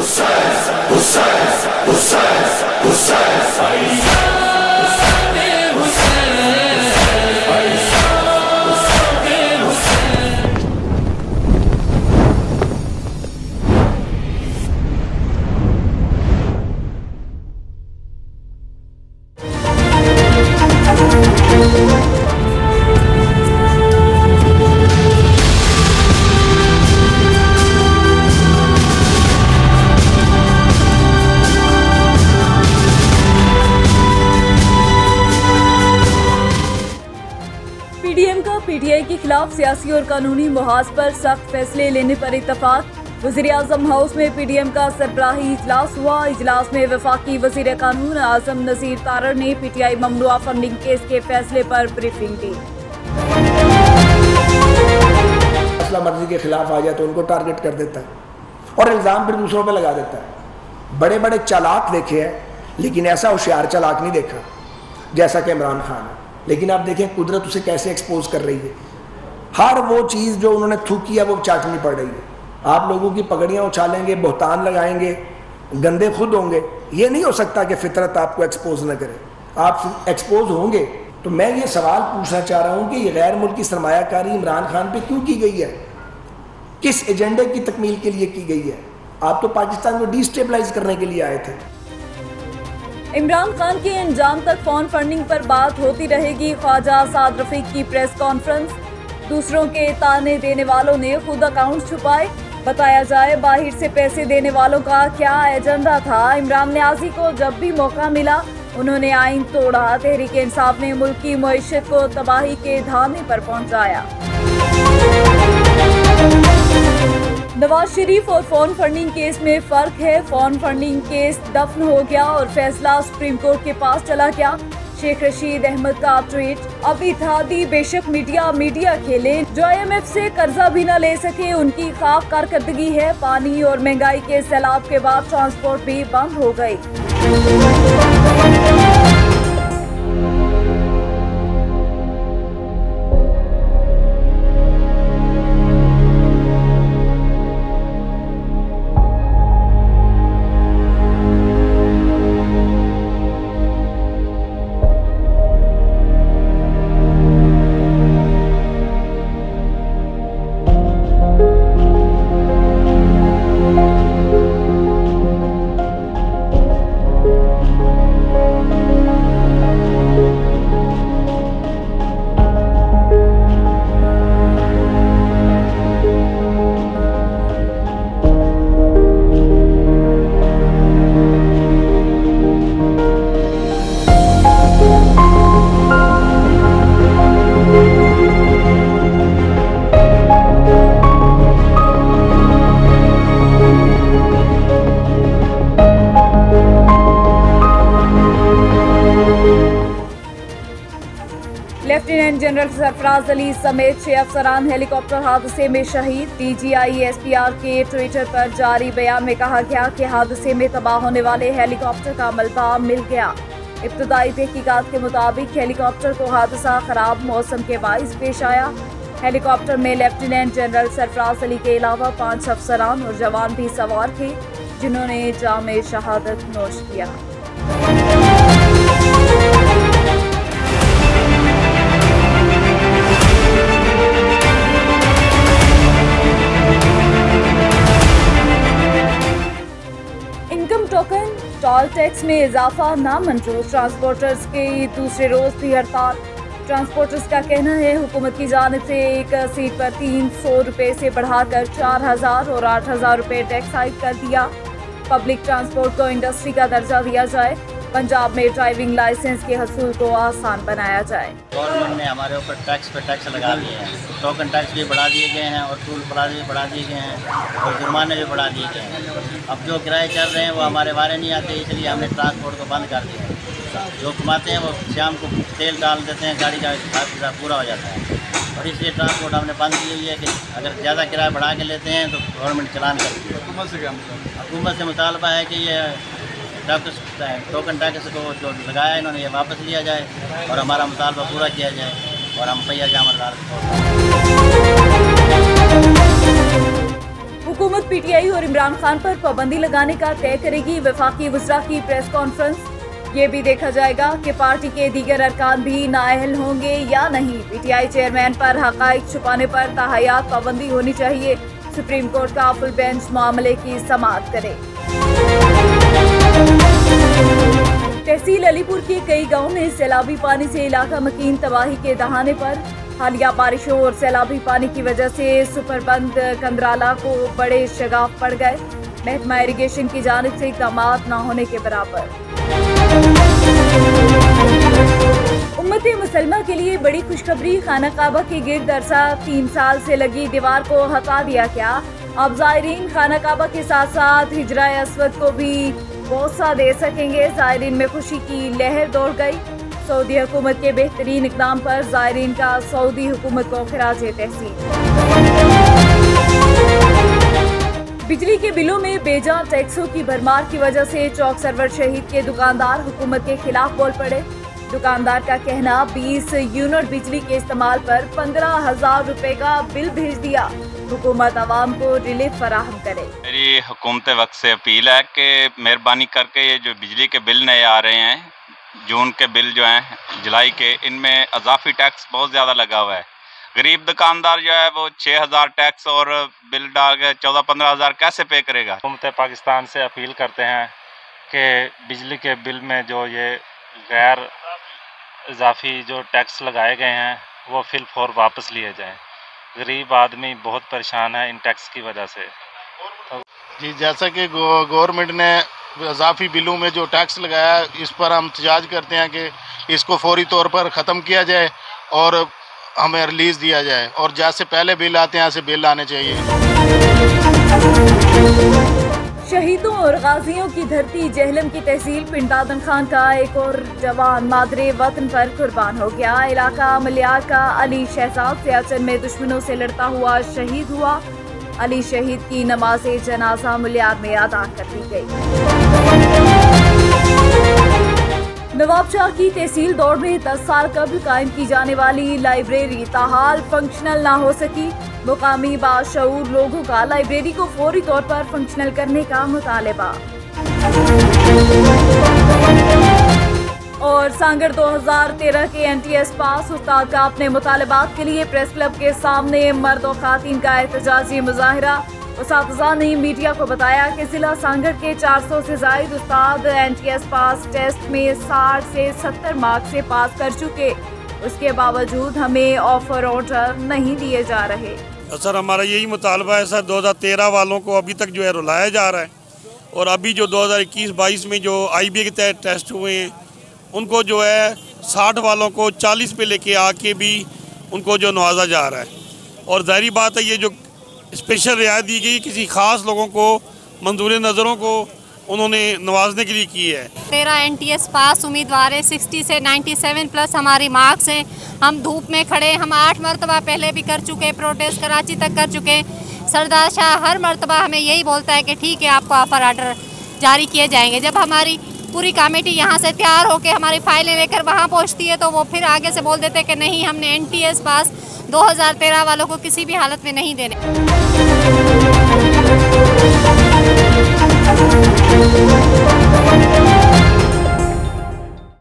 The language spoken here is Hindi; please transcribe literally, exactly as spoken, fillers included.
पीडीएम का पीटीआई के खिलाफ सियासी और कानूनी मुहाज पर सख्त फैसले लेने पर इत्तफाक। वज़ीर-ए-आज़म हाउस में पीडीएम का सरबराही इजलास हुआ। इजलास में वफाकी वज़ीर कानून आज़म नज़ीर तारड़ ने पीटीआई ममनुआ फंडिंग केस के फैसले पर ब्रीफिंग दी। फैसला मर्जी के खिलाफ आ जाए तो उनको टारगेट कर देता है और इल्ज़ाम फिर दूसरों पर लगा देता है। बड़े बड़े चालाक देखे हैं, लेकिन ऐसा होशियार चालाक नहीं देखा जैसा कि इमरान खान है। लेकिन आप देखें कुदरत उसे कैसे एक्सपोज कर रही है। हर वो चीज़ जो उन्होंने थूकी है वो चाटनी पड़ रही है। आप लोगों की पगड़ियाँ उछालेंगे, बहतान लगाएंगे, गंदे खुद होंगे। ये नहीं हो सकता कि फितरत आपको एक्सपोज न करे। आप एक्सपोज होंगे तो मैं ये सवाल पूछना चाह रहा हूँ कि ये गैर मुल्की सरमायाकारी इमरान खान पे क्यों की गई है, किस एजेंडे की तकमील के लिए की गई है। आप तो पाकिस्तान को डिस्टेबलाइज करने के लिए आए थे। इमरान खान के अंजाम तक फोन फंडिंग पर बात होती रहेगी। ख्वाजा साद रफीक की प्रेस कॉन्फ्रेंस। दूसरों के ताने देने वालों ने खुद अकाउंट छुपाए। बताया जाए बाहर से पैसे देने वालों का क्या एजेंडा था। इमरान न्याजी को जब भी मौका मिला उन्होंने आइन तोड़ा। तहरीक इंसाफ ने मुल्क की मईशत को तबाही के धाने पर पहुंचाया। नवाज शरीफ और फोन फंडिंग केस में फर्क है। फोन फंडिंग केस दफन हो गया और फैसला सुप्रीम कोर्ट के पास चला गया। शेख रशीद अहमद का ट्वीट। अब इत्तेहादी बेशक मीडिया मीडिया खेले, जो आईएमएफ से कर्जा भी न ले सके उनकी खाक कारकर्दगी है। पानी और महंगाई के सैलाब के बाद ट्रांसपोर्ट भी बंद हो गई। लेफ्टिनेंट जनरल सरफराज अली समेत छह अफसरान हेलीकॉप्टर हादसे में शहीद। डीजीआई एसपीआर के ट्विटर पर जारी बयान में कहा गया कि हादसे में तबाह होने वाले हेलीकॉप्टर का मलबा मिल गया। इब्तदाई तहकीकात के मुताबिक हेलीकॉप्टर को हादसा खराब मौसम के बाइस पेश आया। हेलीकॉप्टर में लेफ्टिनेंट जनरल सरफराज अली के अलावा पाँच अफसरान और जवान भी सवार थे, जिन्होंने जामे शहादत नोश किया। इनकम टोकन टोल टैक्स में इजाफा नामंजूर। ट्रांसपोर्टर्स के दूसरे रोज भी हड़ताल। ट्रांसपोर्टर्स का कहना है हुकूमत की जानिब से एक सीट पर तीन सौ रुपये से बढ़ाकर चार हजार और आठ हजार रुपये टैक्स हाइक कर दिया। पब्लिक ट्रांसपोर्ट को इंडस्ट्री का दर्जा दिया जाए। पंजाब में ड्राइविंग लाइसेंस के हसूल को आसान बनाया जाए। गवर्नमेंट ने हमारे ऊपर टैक्स पे टैक्स लगा दिए हैं। टोकन टैक्स भी बढ़ा दिए गए हैं और टूल बढ़ा दिए बढ़ा दिए गए हैं और जुर्माने भी बढ़ा दिए गए हैं। अब जो किराए चल रहे हैं वो हमारे बारे नहीं आते, इसलिए हमने ट्रांसपोर्ट को बंद कर दिया है। जो कमाते हैं वो शाम को तेल डाल देते हैं, गाड़ी का हिसाब पूरा हो जाता है और इसलिए ट्रांसपोर्ट हमने बंद की हुई है कि अगर ज़्यादा किराया बढ़ा के लेते हैं तो गवर्नमेंट चलान करती है। हुकूमत से क्या हुकूमत से मुतालबा है कि ये टैक्स टोकन टैक्स को जो लगाया है इन्होंने ये वापस लिया जाए और हमारा मुतालबा पूरा किया जाए और हम पहिया जामर डाल। हुकूमत पीटीआई और इमरान खान पर पाबंदी लगाने का तय करेगी। वफाकी वज़रा की प्रेस कॉन्फ्रेंस। ये भी देखा जाएगा कि पार्टी के दीगर अरकान भी नाअहल होंगे या नहीं। पीटीआई चेयरमैन पर हक़ाइक़ छुपाने पर ताहयात पाबंदी होनी चाहिए। सुप्रीम कोर्ट का फुल बेंच मामले की समाअत करे। तहसील अलीपुर के कई गाँव में सैलाबी पानी से इलाका मकीन तबाही के दहाने पर। हालिया बारिशों और सैलाबी पानी की वजह से सुपरबंद कंदराला को बड़े शगाफ पड़ गए। महकमा इरिगेशन की जानिब से इक़दाम न होने के बराबर। उम्मत मुसलमा के लिए बड़ी खुशखबरी। खाना काबा के गिर्द अरसा तीन साल से लगी दीवार को हटा दिया गया। अब ज़ायरीन खाना काबा के साथ साथ हिजरा अस्वद को भी बोसा दे सकेंगे। ज़ायरीन में खुशी की लहर दौड़ गई। सऊदी हुकूमत के बेहतरीन इक़दाम पर ज़ायरीन का सऊदी हुकूमत को खिराज तहसीन। बिजली के बिलों में बेजा टैक्सों की भरमार की वजह से चौक सरवर शहीद के दुकानदार हुकूमत के खिलाफ बोल पड़े। दुकानदार का कहना बीस यूनिट बिजली के इस्तेमाल पर पंद्रह हजार रुपए का बिल भेज दिया। हुकूमत आवाम को रिलीफ फराहम करे। मेरी हुकूमत वक्त से अपील है कि मेहरबानी करके ये जो बिजली के बिल नए आ रहे हैं, जून के बिल जो हैं जुलाई के, इनमें अजाफी टैक्स बहुत ज़्यादा लगा हुआ है। गरीब दुकानदार जो है वो छः हज़ार टैक्स और बिल डाल के चौदह पंद्रह हज़ार कैसे पे करेगा। हुकूमत पाकिस्तान से अपील करते हैं कि बिजली के बिल में जो ये गैर इजाफी जो टैक्स लगाए गए हैं वो फिल फौर वापस लिए जाएं। गरीब आदमी बहुत परेशान है इन टैक्स की वजह से। जी, जैसा कि गवर्नमेंट ने इजाफी बिलों में जो टैक्स लगाया, इस पर हम एहतजाज करते हैं कि इसको फौरी तौर पर ख़त्म किया जाए और हमें रिलीज़ दिया जाए, और जैसे पहले बिल आते हैं ऐसे बिल आने चाहिए। शहीदों और गाजियों की धरती जहलम की तहसील पिंडादन खान का एक और जवान मादरे वतन पर कुर्बान हो गया। इलाका मलियार का अली शहजाद सियाचिन में दुश्मनों से लड़ता हुआ शहीद हुआ। अली शहीद की नमाज जनाजा मलियार में अदा कर दी गई। नवाबशाह की तहसील दौड़ में दस साल कबल कायम की जाने वाली लाइब्रेरी ताहाल फंक्शनल ना हो सकी। मुकामी बाशऊर लोगों का लाइब्रेरी को फौरी तौर पर फंक्शनल करने का मुतालबा। और सांगड़ दो हज़ार तेरह के एन टी एस पास उस्ताद का अपने मुतालबात के लिए प्रेस क्लब के सामने मर्द और खातीन का एहतजाजी मुजाहिरा। उस्ताद ने मीडिया को बताया कि जिला सांगड़ के चार सौ से जायद उस्ताद N T S pass test में साठ से सत्तर मार्क्स से पास कर चुके, उसके बावजूद हमें ऑफर ऑर्डर नहीं दिए जा रहे। सर हमारा यही मुतालबा है सर, दो हज़ार तेरह वालों को अभी तक जो है रुलाया जा रहा है, और अभी जो दो हज़ार इक्कीस बाईस में जो आई बी ए के तहत टेस्ट हुए हैं उनको जो है साठ वालों को चालीस पे लेके आके भी उनको जो नवाजा जा रहा है। और ज़ाहिर बात है ये जो स्पेशल रियायत दी गई किसी ख़ास लोगों को, मंजूर नज़रों को उन्होंने नवाजने के लिए की है। तेरह एन टी एस पास उम्मीदवार है, सिक्सटी से नाइन्टी सेवन प्लस हमारी मार्क्स हैं। हम धूप में खड़े, हम आठ मरतबा पहले भी कर चुके, प्रोटेस्ट कराची तक कर चुके। सरदार शाह हर मरतबा हमें यही बोलता है कि ठीक है आपको ऑफर आर्डर जारी किए जाएंगे। जब हमारी पूरी कमेटी यहाँ से तैयार होकर हमारी फाइलें लेकर वहाँ पहुँचती है तो वो फिर आगे से बोल देते हैं कि नहीं, हमने एन टी एस पास दो हज़ार तेरह वालों को किसी भी हालत में नहीं देने।